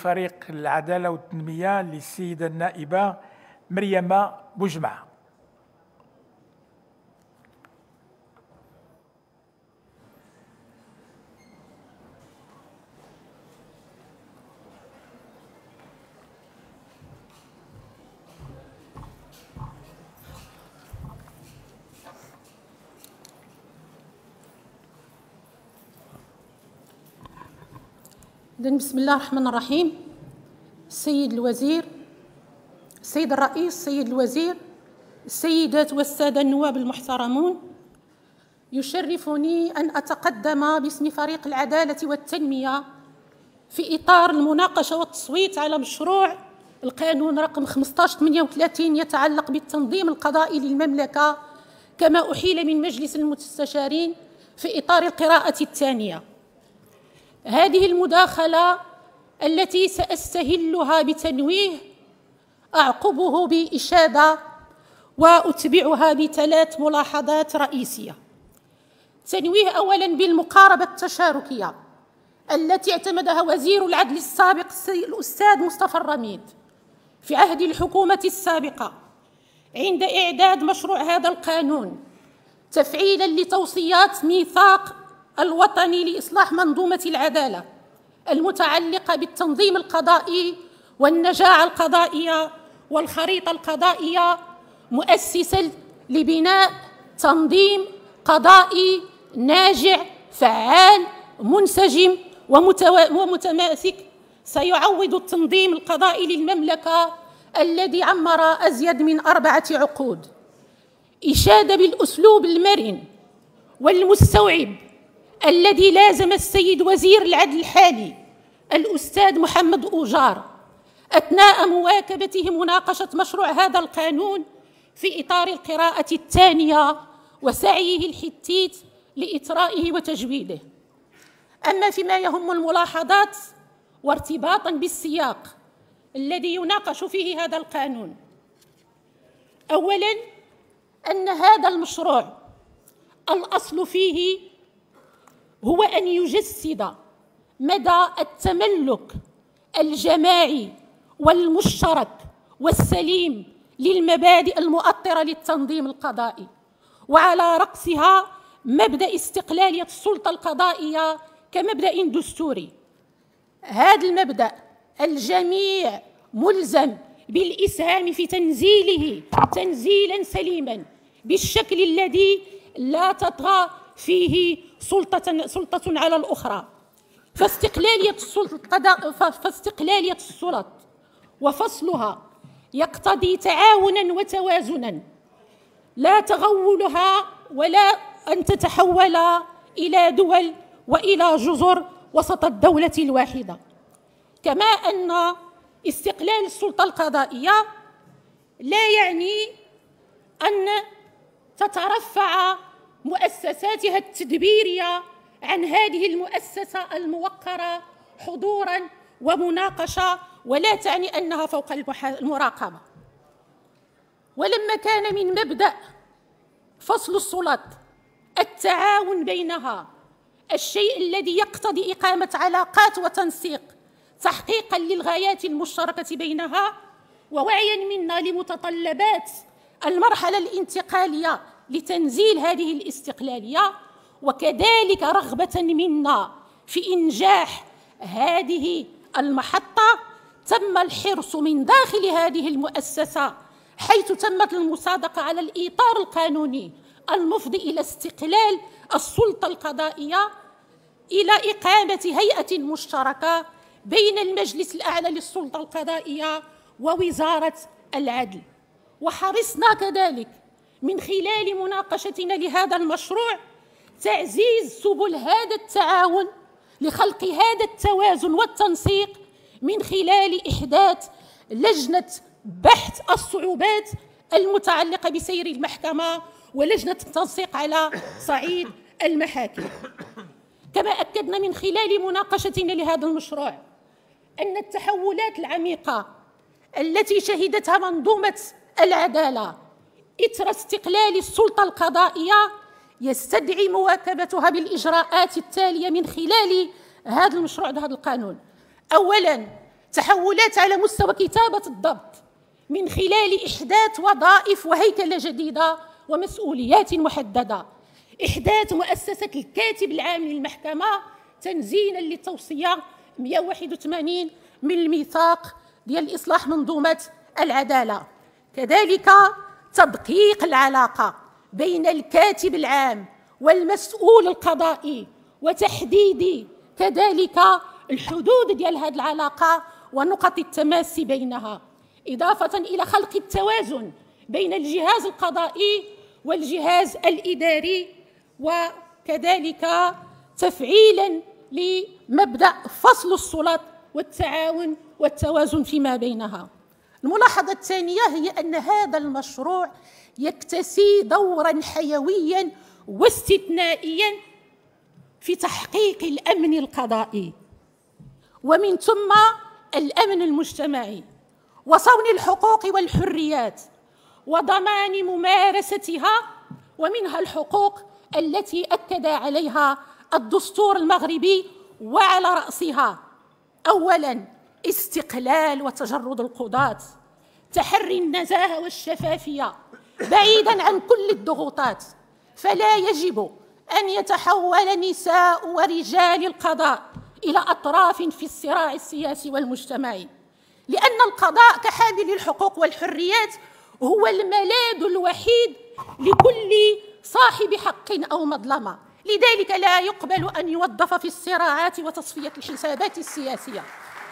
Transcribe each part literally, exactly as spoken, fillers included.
فريق العدالة والتنمية للسيدة النائبة مريم بوجمعة. بسم الله الرحمن الرحيم. السيد الوزير، السيد الرئيس، السيد الوزير، السيدات والسادة النواب المحترمون، يشرفني أن أتقدم باسم فريق العدالة والتنمية في إطار المناقشة والتصويت على مشروع القانون رقم خمسة عشر ثمانية وثلاثين يتعلق بالتنظيم القضائي للمملكة كما أحيل من مجلس المستشارين في إطار القراءة الثانية. هذه المداخلة التي سأستهلها بتنويه أعقبه بإشادة وأتبعها بثلاث ملاحظات رئيسية. تنويه أولاً بالمقاربة التشاركية التي اعتمدها وزير العدل السابق الأستاذ مصطفى الرميد في عهد الحكومة السابقة عند إعداد مشروع هذا القانون تفعيلاً لتوصيات ميثاق الوطني لإصلاح منظومة العدالة المتعلقة بالتنظيم القضائي والنجاعة القضائية والخريطة القضائية، مؤسساً لبناء تنظيم قضائي ناجع فعال منسجم ومتماسك سيعوض التنظيم القضائي للمملكة الذي عمر أزيد من أربعة عقود. إشادة بالأسلوب المرن والمستوعب الذي لازم السيد وزير العدل الحالي الأستاذ محمد أوجار أثناء مواكبته مناقشة مشروع هذا القانون في إطار القراءة الثانية وسعيه الحثيث لإطرائه وتجويده. أما فيما يهم الملاحظات وارتباطاً بالسياق الذي يناقش فيه هذا القانون، أولاً أن هذا المشروع الأصل فيه هو أن يجسد مدى التملك الجماعي والمشترك والسليم للمبادئ المؤطرة للتنظيم القضائي، وعلى رأسها مبدأ استقلالية السلطة القضائية كمبدأ دستوري. هذا المبدأ الجميع ملزم بالإسهام في تنزيله تنزيلاً سليماً بالشكل الذي لا تطغى فيه سلطة سلطة على الأخرى، فاستقلالية السلطة فاستقلالية السلط وفصلها يقتضي تعاونا وتوازنا لا تغولها ولا أن تتحول إلى دول وإلى جزر وسط الدولة الواحدة. كما أن استقلال السلطة القضائية لا يعني أن تترفع مؤسساتها التدبيرية عن هذه المؤسسة الموقرة حضوراً ومناقشة، ولا تعني أنها فوق المراقبة. ولما كان من مبدأ فصل السلط التعاون بينها الشيء الذي يقتضي إقامة علاقات وتنسيق تحقيقاً للغايات المشتركة بينها، ووعياً منا لمتطلبات المرحلة الانتقالية لتنزيل هذه الاستقلالية، وكذلك رغبة منا في إنجاح هذه المحطة، تم الحرص من داخل هذه المؤسسة حيث تمت المصادقة على الإطار القانوني المفضي إلى استقلال السلطة القضائية إلى إقامة هيئة مشتركة بين المجلس الأعلى للسلطة القضائية ووزارة العدل. وحرصنا كذلك من خلال مناقشتنا لهذا المشروع تعزيز سبل هذا التعاون لخلق هذا التوازن والتنسيق من خلال إحداث لجنة بحث الصعوبات المتعلقة بسير المحكمة ولجنة التنسيق على صعيد المحاكم. كما أكدنا من خلال مناقشتنا لهذا المشروع أن التحولات العميقة التي شهدتها منظومة العدالة إثر استقلال السلطة القضائية يستدعي مواكبتها بالإجراءات التالية من خلال هذا المشروع هذا القانون. أولاً تحولات على مستوى كتابة الضبط من خلال إحداث وظائف وهيكلة جديدة ومسؤوليات محددة، إحداث مؤسسة الكاتب العام للمحكمة تنزيلا للتوصية مئة وواحد وثمانين من الميثاق ديال إصلاح منظومة العدالة، كذلك تدقيق العلاقة بين الكاتب العام والمسؤول القضائي وتحديد كذلك الحدود ديال هذه العلاقة ونقط التماس بينها، إضافة إلى خلق التوازن بين الجهاز القضائي والجهاز الإداري، وكذلك تفعيلا لمبدأ فصل السلط والتعاون والتوازن فيما بينها. الملاحظة الثانية هي أن هذا المشروع يكتسي دورا حيويا واستثنائيا في تحقيق الأمن القضائي ومن ثم الأمن المجتمعي وصون الحقوق والحريات وضمان ممارستها، ومنها الحقوق التي أكد عليها الدستور المغربي وعلى رأسها أولاً استقلال وتجرد القضاة، تحري النزاهة والشفافية بعيداً عن كل الضغوطات، فلا يجب أن يتحول نساء ورجال القضاء إلى أطراف في الصراع السياسي والمجتمعي، لأن القضاء كحامل الحقوق والحريات هو الملاذ الوحيد لكل صاحب حق أو مظلمة، لذلك لا يقبل أن يوظف في الصراعات وتصفية الحسابات السياسية.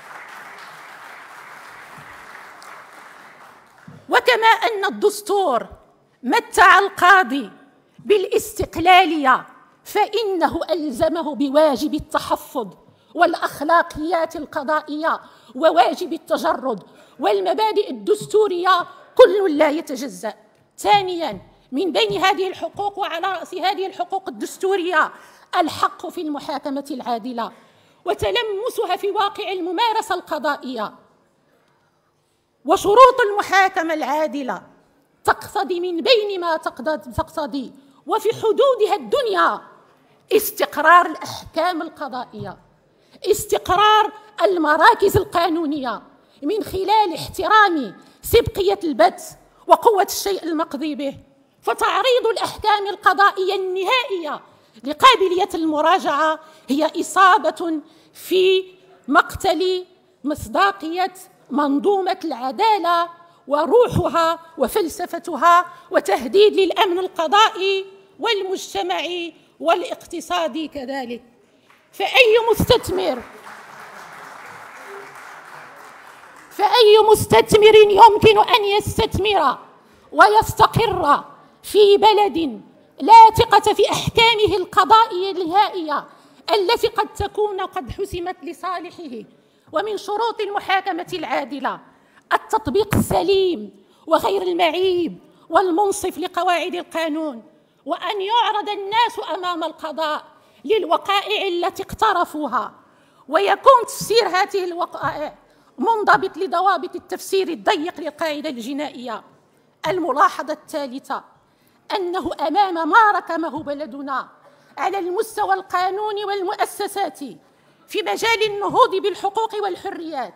وكما أن الدستور متع القاضي بالاستقلالية فإنه ألزمه بواجب التحفظ والأخلاقيات القضائية وواجب التجرد والمبادئ الدستورية كل لا يتجزأ. ثانياً، من بين هذه الحقوق وعلى رأس هذه الحقوق الدستورية الحق في المحاكمة العادلة وتلمسها في واقع الممارسة القضائية. وشروط المحاكمة العادلة تقتضي من بين ما تقتضي وفي حدودها الدنيا استقرار الأحكام القضائية، استقرار المراكز القانونية من خلال احترام سبقية البث وقوة الشيء المقضي به، فتعريض الأحكام القضائية النهائية لقابلية المراجعة هي إصابة في مقتل مصداقية منظومة العدالة وروحها وفلسفتها، وتهديد للأمن القضائي والمجتمعي والاقتصادي كذلك. فأي مستثمر فأي مستثمر يمكن أن يستثمر ويستقر في بلد لا ثقة في أحكامه القضائية النهائية التي قد تكون قد حسمت لصالحه. ومن شروط المحاكمة العادلة التطبيق السليم وغير المعيب والمنصف لقواعد القانون، وأن يعرض الناس أمام القضاء للوقائع التي اقترفوها، ويكون تفسير هذه الوقائع منضبط لضوابط التفسير الضيق للقاعدة الجنائية. الملاحظة الثالثة أنه أمام ما ركمه بلدنا على المستوى القانوني والمؤسسات في مجال النهوض بالحقوق والحريات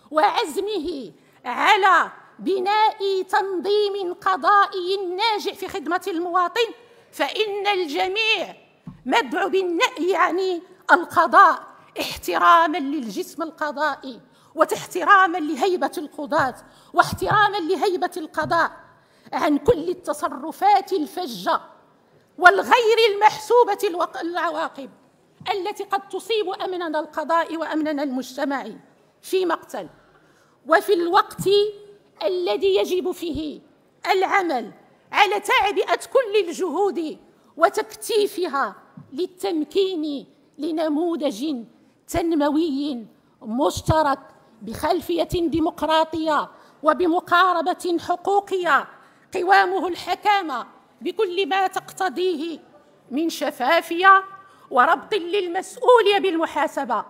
وعزمه على بناء تنظيم قضائي ناجح في خدمة المواطن، فإن الجميع مدعو بالنأي عن القضاء احتراما للجسم القضائي واحتراما لهيبة القضاة واحتراما لهيبة القضاء عن كل التصرفات الفجة والغير المحسوبة العواقب التي قد تصيب أمننا القضائي وأمننا المجتمعي في مقتل، وفي الوقت الذي يجب فيه العمل على تعبئة كل الجهود وتكثيفها للتمكين لنموذج تنموي مشترك بخلفية ديمقراطية وبمقاربة حقوقية قوامه الحكامة بكل ما تقتضيه من شفافية وربط للمسؤول بالمحاسبة.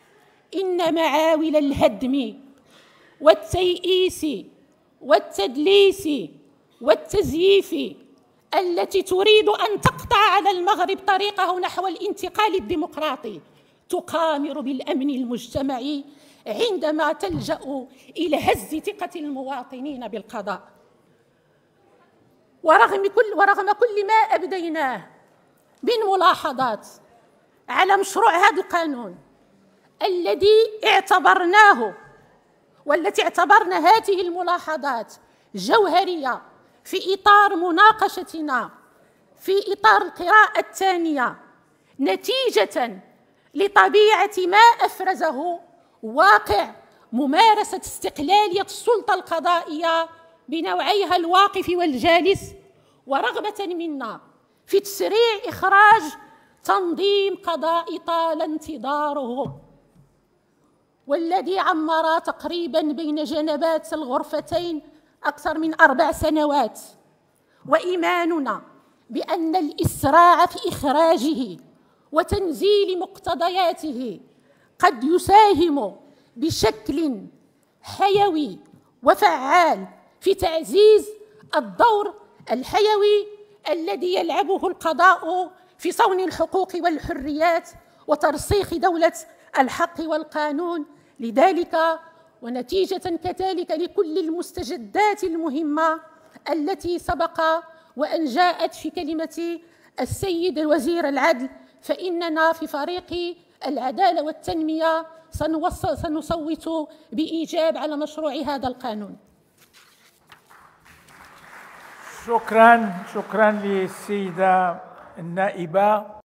إن معاول الهدم والتيئيس والتدليس والتزييف التي تريد أن تقطع على المغرب طريقه نحو الانتقال الديمقراطي تقامر بالأمن المجتمعي عندما تلجأ إلى هز ثقة المواطنين بالقضاء. ورغم كل, ورغم كل ما أبديناه من ملاحظات على مشروع هذا القانون الذي اعتبرناه والتي اعتبرنا هذه الملاحظات جوهرية في إطار مناقشتنا في إطار القراءة الثانية نتيجة لطبيعة ما أفرزه واقع ممارسة استقلالية السلطة القضائية بنوعيها الواقف والجالس، ورغبة منا في تسريع إخراج تنظيم قضائي طال انتظاره والذي عمر تقريبا بين جنبات الغرفتين أكثر من أربع سنوات، وإيماننا بأن الإسراع في إخراجه وتنزيل مقتضياته قد يساهم بشكل حيوي وفعال في تعزيز الدور الحيوي الذي يلعبه القضاء في صون الحقوق والحريات وترسيخ دولة الحق والقانون. لذلك ونتيجة كذلك لكل المستجدات المهمة التي سبق وأن جاءت في كلمة السيد وزير العدل، فإننا في فريق العدالة والتنمية سنصوت بإيجاب على مشروع هذا القانون. شكرا شكرا للسيدة النائبة.